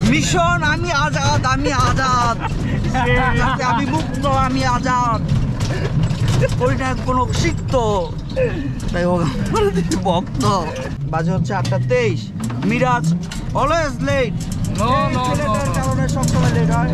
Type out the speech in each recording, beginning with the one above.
Mission আমি আজাদ, আমি আজাদ, আমি মুক্ত, আমি আজাদ, করি না কোনো সিক্ত। তাই হোক ভক্ত। বাজে হচ্ছে 8:23। Miraj always late. ছেলেটার কারণে সবসময় লেট হয়।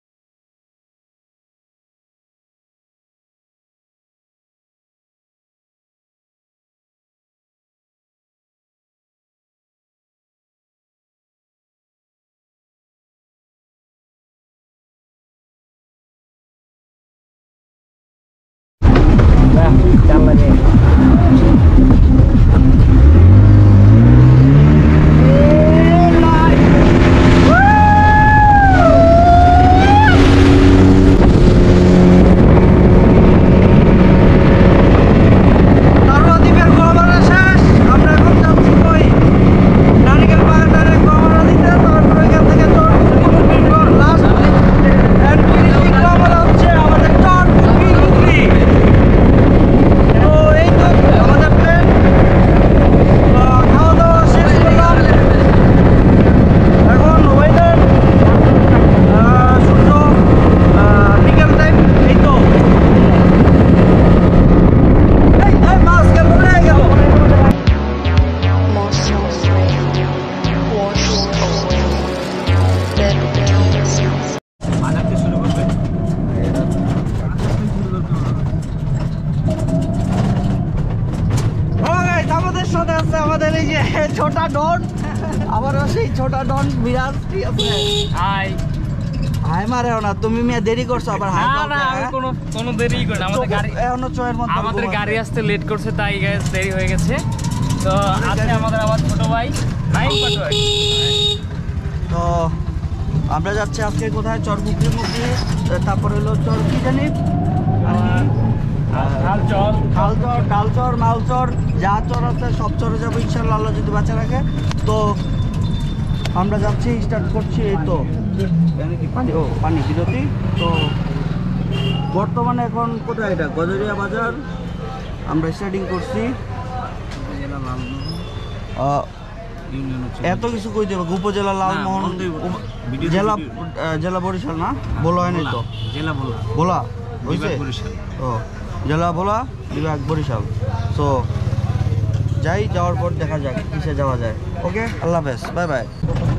ছোটা ডন, আবারও সেই ছোটা ডন মিরাজ। ঠিক আছে, হাই হাই মারেও না তুমি, মিয়া দেরি করছো আবার। হাই না না, আমি কোনো দেরি করি না। আমাদের গাড়ি এখনো চয়ের মধ্যে, আমাদের গাড়ি আসতে লেট করছে, তাই গাইস দেরি হয়ে গেছে। তো আজকে আমাদের আবার ছোট ভাই নাইম পাটোয়ারি। তো আমরা যাচ্ছি আজকে কোথায়? চরপুকুরি মুখে, তারপর হলো চর কি জানি, খালচর, খালচর, ডালচর, মালচর, যা চর আছে সব চরে যাবো ইনশাল্লাহ, আল্লাহ যদি বাঁচা রাখে। তো আমরা যাচ্ছি, স্টার্ট করছি। এই তো পানি, ও পানি বিরতি। তো বর্তমানে এখন কোথায়? এটা গজরিয়া বাজার। আমরা স্টার্টিং করছি। এত কিছু কই দেবো? উপজেলা লালমোহন, জেলা জেলা বরিশাল না? বলা হয়নি তো, জেলা বলা হয়েছে। ও জেলা বলা, বিভাগ বরিশাল। তো যাই, যাওয়ার পর দেখা যাক কিসে যাওয়া যায়। ওকে, আল্লাহ হাফেজ, বাই বাই।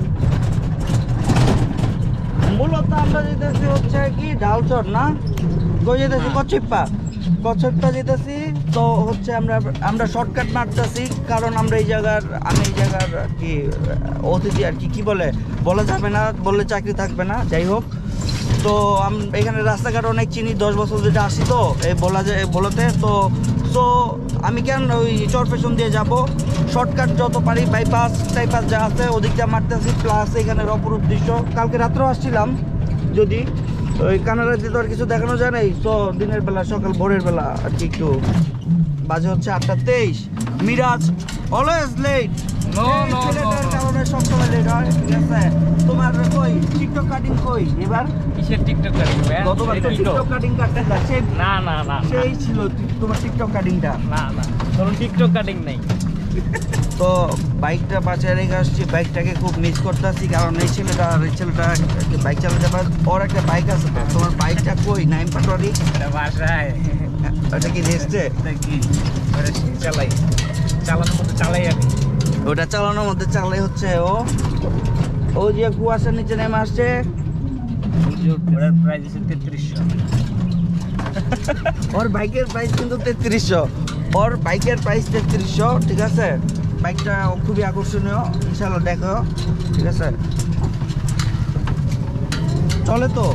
মূলত আমরা যেতেছি হচ্ছে কি ডালচর না, কই যেতেছি? কচ্ছিপ্পা যেতেছি। তো হচ্ছে আমরা শর্টকাট মারতেছি, কারণ আমরা আমি এই জায়গার আর কি অতিথি আর কি বলে, বলা যাবে না, বললে চাকরি থাকবে না। যাই হোক, তো এখানে রাস্তাঘাট অনেক চিনি, 10 বছর যেটা আসি, তো এই বলা যায় বলতে। তো আমি কেন ওই চরপেশন দিয়ে যাব, শর্টকাট যত পারি, বাইপাস টাইপাস যা আছে ওদিকটা মারতেছি। প্লাস এখানের অপরূপ দৃশ্য, কালকে রাত্রেও আসছিলাম, যদি ওই কানাডাতে তো আর কিছু দেখানো যায় নাই। তো দিনের বেলা, সকাল ভোরের বেলা আর কি একটু। বাজে হচ্ছে 8:23। Miraj always late. ছেলেটার কারণে সবসময় লেট হয়। ঠিক আছে, তোমার কই টিকটক কাটিং কই? এবার কিসের টিকটক কাটিং? গতবার তো টিকটক কাটিং কাটতে যাচ্ছে। না না না, সেই ছিল তোমার টিকটক কাটিংটা। না না, কোনো টিকটক কাটিং নাই। তো বাইকটা পাশে রেখে আসছি, বাইকটাকে খুব মিস করতেছি, কারণ এই ছেলেটা বাইক চালাতে পারে। ওর একটা বাইক আছে, তো তোমার বাইকটা কই? নাইম পাটোয়ারি বাসায়। ওটা কি রেস্টে? চালাই, চালানোর মধ্যে চালাই আমি। ওটা চালানোর মধ্যে চালাই হচ্ছে ও যে কুয়াশার নিচে নেমে আসছে। ওটার প্রাইস হচ্ছে 3300। ওর বাইকের প্রাইস কিন্তু 3300। ওর বাইকের প্রাইস 3300। ঠিক আছে, বাইকটা খুবই আকর্ষণীয়, ইনশাল্লাহ দেখো। ঠিক আছে, চলে তো।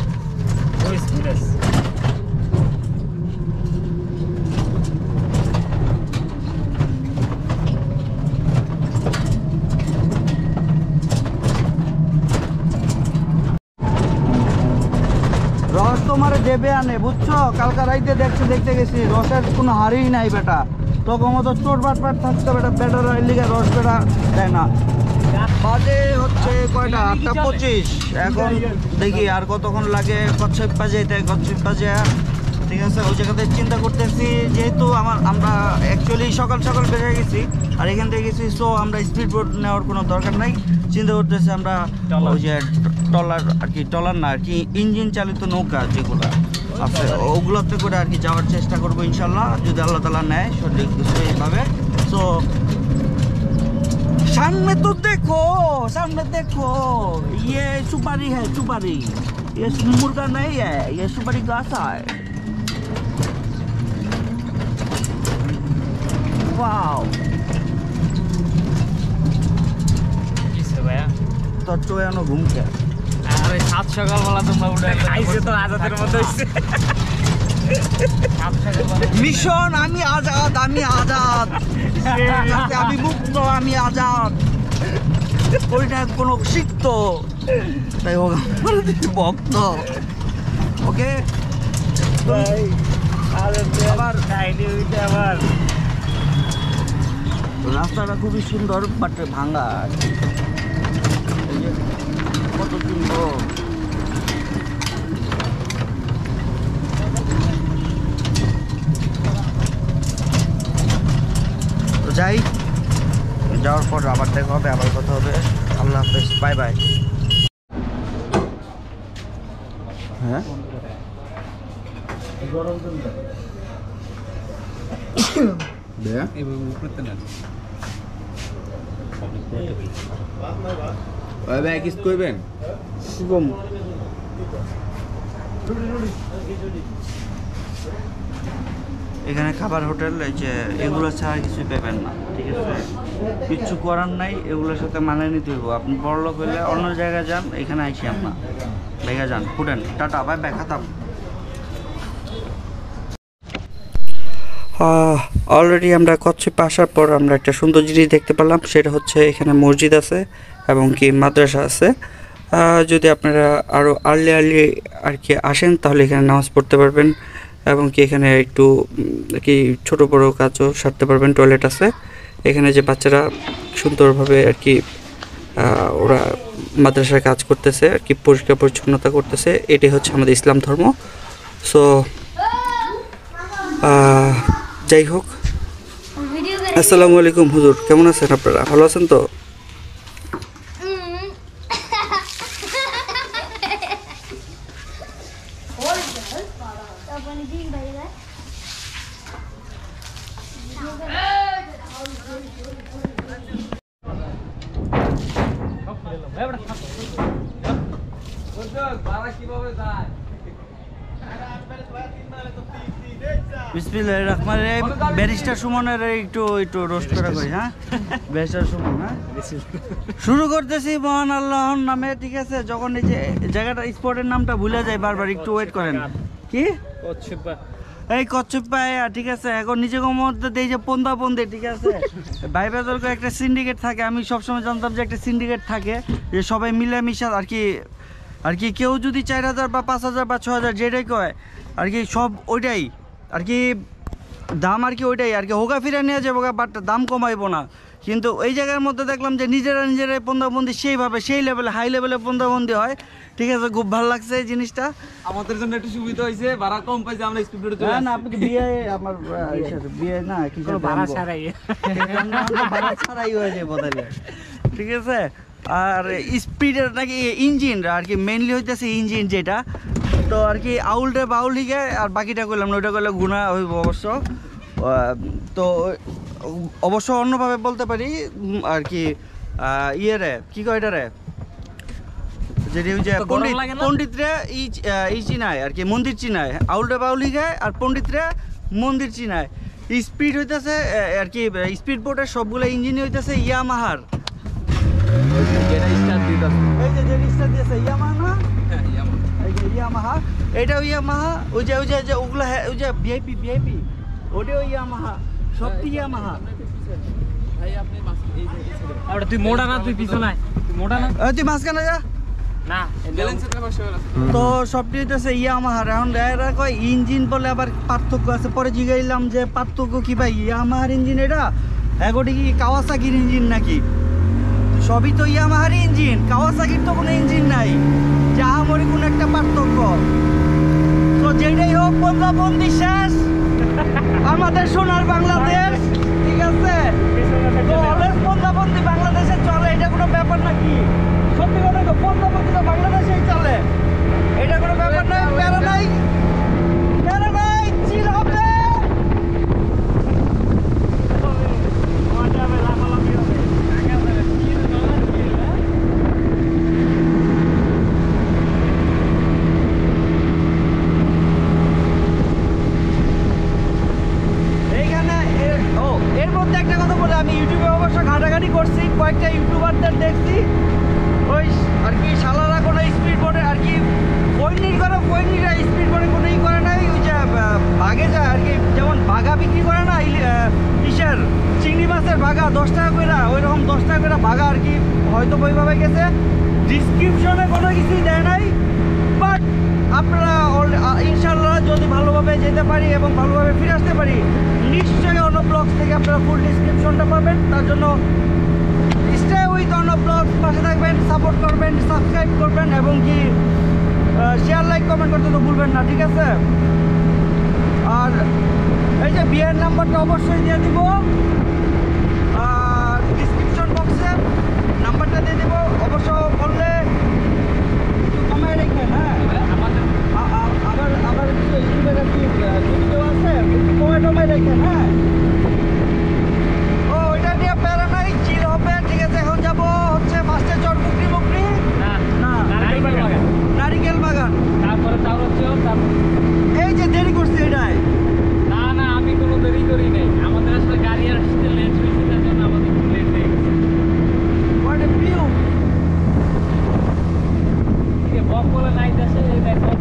রস তোমার দেবে আনে, বুঝছো? কালকা রাইতে দেখতে গেছি, রসের কোনো হারই নাই বেটা। তখন মতো চোট বাট থাকতো বেটা, বেটার লিগে রস বেটা দেয় না। বাজে হচ্ছে কয়টা? 8:25। এখন দেখি আর কতক্ষণ লাগে কচ্ছিপ্পা যেতে। কচ্ছিপ্পা যে ঠিক আছে, ওই জায়গাতে চিন্তা করতেছি যেহেতু আমরা অ্যাকচুয়ালি সকাল সকাল বেরিয়ে গেছি আর এখান থেকে গেছি, সো আমরা স্পিড বোট নেওয়ার কোনো দরকার নাই। চিন্তা করতেছি আমরা ওই যে ট্রলার আর কি, ট্রলার না আর কি, ইঞ্জিন চালিত নৌকা যেগুলো আছে ওগুলোতে করে আর কি যাওয়ার চেষ্টা করবো ইনশাল্লাহ, যদি আল্লাহ তাআলা নেয় সঠিকভাবে। সো सामने तो देखो ये सुपारी है, सुपारी, ये मुर्गा नहीं है, ये सुपारी घास है। वाओ কিসে ভাইয়া तो टोयानो घूम के আরে সাত সকালবেলা তোমরা উঠে খাইছে তো আজাদের মতো হইছে সাত সকালবেলা মিশন আমি আজাদ, আমি আজাদ, আমি মুক্ত, আমি আজাদ, ওইটা কোনো শিখত তাই হোক আমার ভক্ত। ওকে আবার খাইনি ওইটা আবার রাস্তাটা খুবই সুন্দর বাট ভাঙা, এই যে কত সুন্দর। যাই, যাওয়ার পর আবার দেখা হবে, আবার কথা হবে। আল্লাহ হাফেজ, বাই বাই। হ্যাঁ করবেন এখানে খাবার হোটেল, এই যে এগুলো ছাড়া কিছু পেবেন না, ঠিক আছে? কিচ্ছু করার নাই, এগুলোর সাথে মানিয়ে নিতে হইব। আপনি বড়লোক হইলে অন্য জায়গায় যান, এখানে আইসি আপনার লেগে যান। ফুটেন, টাটা, বাই বাই, খাতাম। অলরেডি আমরা কচ্ছপে আসার পর আমরা একটা সুন্দর জিনিস দেখতে পেলাম, সেটা হচ্ছে এখানে মসজিদ আছে এবং কি মাদ্রাসা আছে। যদি আপনারা আরও আর্লি আর কি আসেন তাহলে এখানে নামাজ পড়তে পারবেন এবং কি এখানে একটু কি ছোটো বড়ো কাজও সারতে পারবেন। টয়লেট আছে এখানে, যে বাচ্চারা সুন্দরভাবে আর কি ওরা মাদ্রাসায় কাজ করতেছে আর কি, পরিষ্কার পরিচ্ছন্নতা করতেছে। এটাই হচ্ছে আমাদের ইসলাম ধর্ম। সো যাই হোক, আসসালামু আলাইকুম হুজুর, কেমন আছেন আপনারা? ভালো আছেন তো? বিসমিল্লাহির রহমানির রহিম। ব্যারিস্টার সুমনের একটু রোস্ট করা করি। হ্যাঁ, ব্যারিস্টার সুমন, হ্যাঁ শুরু করতেছি মহান আল্লাহর নামে, ঠিক আছে? যখন এই যে জায়গাটা স্পটের নামটা ভুলে যায় বারবার, একটু ওয়েট করেন। কি এই কচ্ছপায়, ঠিক আছে? এখন নিজেকে মধ্যে এই যে পন্দাপন্দি, ঠিক আছে? ভাই বেদলকে একটা সিন্ডিকেট থাকে, আমি সবসময় জানতাম যে একটা সিন্ডিকেট থাকে, যে সবাই মিলেমিশা আর কি কেউ যদি 4000 বা 5000 বা 6000 যেটাই কয় আর কি, সব ওইটাই আর কি দাম আর কি, ওইটাই আর কি হোগা ফিরে নিয়ে যাবো, বাট দাম কমাইবো না। কিন্তু এই জায়গার মধ্যে দেখলাম যে নিজেরাই পন্দাবন্দি সেইভাবে, সেই লেভেলে, হাই লেভেলে পন্দাবন্দি হয়, ঠিক আছে? খুব ভালো লাগছে এই জিনিসটা। আমাদের জন্য একটু সুবিধা হয়েছে, ভাড়া কম পাইছে, আমরা স্পিড বোটে চলে না না, আপনি তো বিয়ে, আমার বিয়ে না, কি ভাড়া ছাড়াই ভাড়া ছাড়াই হয়ে যায় বদলে, ঠিক আছে? আর স্পিডের নাকি ইঞ্জিন আর কি, মেইনলি হইতেছে ইঞ্জিন যেটা, তো আর কি আউলটা বাউল লিগে, আর বাকিটা করলাম না, ওইটা করলে গুণা হইব অবশ্য। তো অবশ্য অন্যভাবে বলতে পারি আর কি, ইয়ে রে কি কয় এটা রে, যেটি ওই যে পণ্ডিতরে ই চিনায় আর কি, মন্দির চিনায়, আউলটা বাউলি গায় আর পণ্ডিতরে মন্দির চিনায়। স্পিড হইতেছে আর কি, স্পিড বোটের সবগুলো ইঞ্জিন হইতেছে ইয়ামাহার। এই যে যেটা স্টার দিয়েছে ইয়ামাহা না, এই যে ইয়ামাহা, এটাও ইয়ামাহা। ওই যে ওগুলো, ওই যে ভিআইপি ওটাও ইয়ামাহা, সব ইয়ামাহা। তুই মোড়া না, তুই পিছনে তুই মোড়া না, তুই মাঝখানে যা না তো সবটি হইতেছে ইয়ামাহার। এখন এরা কয় ইঞ্জিন বলে আবার পার্থক্য আছে, পরে জিগাইলাম যে পার্থক্য কি ভাই, ইয়ামাহার ইঞ্জিন এটা, এগোটি কি কাওয়াসাকির ইঞ্জিন নাকি? সবই তো ইয়ামাহার ইঞ্জিন, কাওয়াসাকির তো কোনো ইঞ্জিন নাই, যা আমারই কোনো একটা পার্থক্য। তো যেটাই হোক বন্ধু শেষ আমাদের সোনার বাংলাদেশ, ঠিক আছে? তো অলওয়েজ বন্ধু বাংলাদেশে চলে, এটা কোনো ব্যাপার নাকি? সত্যি কথা তো বন্ধু তো বাংলাদেশেই চলে, এটা কোনো ব্যাপার নয়। প্যারা নাই, চিল হবে। এর মধ্যে একটা কথা বলে, আমি ইউটিউবে অবশ্য ঘাটাঘাটি করছি, কয়েকটা ইউটিউবারদের দেখছি ওই আর কি শালারা কোনো স্পিড বোর্ডে আর কি পৈনিরা স্পিড বোর্ডে কোনো ই করে নাই, ওই যে ভাগে যায় আর কি, যেমন ভাগা বিক্রি করে না ইসের চিংড়ি মাছের ভাগা 10 টাকা করে, ওই রকম 10 টাকা করে ভাগা আর কি, হয়তো ওইভাবে গেছে। ডিসক্রিপশনে কোনো কিছুই দেয় নাই, বাট আপনারা ইনশাল্লাহ যদি ভালোভাবে যেতে পারি এবং ভালোভাবে ফিরে আসতে পারি, নিশ্চয়ই অন্য ব্লগস থেকে আপনারা ফুল ডিসক্রিপশনটা পাবেন। তার জন্য স্টে উইথ অন্য ব্লগস, পাশে থাকবেন, সাপোর্ট করবেন, সাবস্ক্রাইব করবেন এবং কি শেয়ার লাইক কমেন্ট করতে তো ভুলবেন না, ঠিক আছে? আর এই যে বিয়ের নাম্বারটা অবশ্যই দিয়ে দিব, আর ডিসক্রিপশন বক্সে নাম্বারটা দিয়ে দিব, অবশ্য বললে একটু কমায় রাখবেন। হ্যাঁ, আবার ইউটিউবের আর কি ভিডিও আছে, একটু কমায় রাখবেন। হ্যাঁ, ও ওইটা নিয়ে প্যারা নাই, চিল হবে, ঠিক আছে? এখন যাবো হচ্ছে মাস্টার চর মুকরি না নারিকেল বাগান, তারপরে এই যে দেরি করছে এটাই। না আমি কোনো দেরি করি নাই, আমাদের আসলে গাড়ি আসতে লেট হয়েছে, তার জন্য আমাদের একটু লেট হয়ে গেছে। What a view! বক বলে নাই দেশে, এই দেখো